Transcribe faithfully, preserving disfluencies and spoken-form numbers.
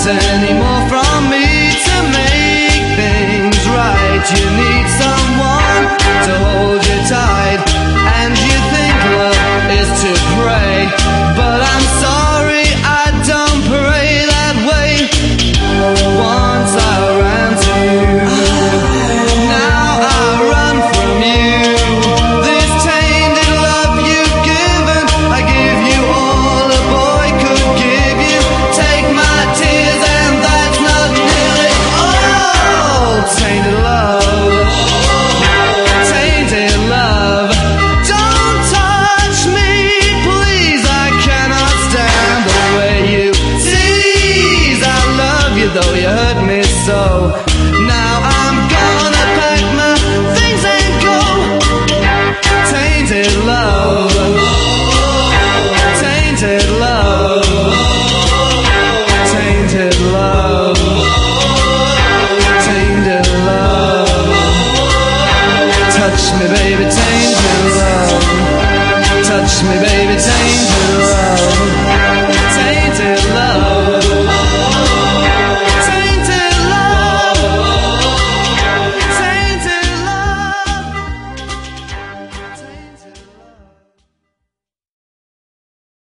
anymore from me to make things right. You need someone to hold you tight, and you think love is to pray, but I'm sorry, I don't pray that way. Once I ran to you, now I run from you. This tainted love you've given, I give you all a boy could give you. Take my tears and that's not nearly all. Tainted love, tainted love. Don't touch me, please, I cannot stand the way you tease. I love you though you hurt me so. Now I'm gonna pack my things and go. Tainted love, tainted love, tainted love, tainted love. Touch me baby, tainted love. Touch me baby, tainted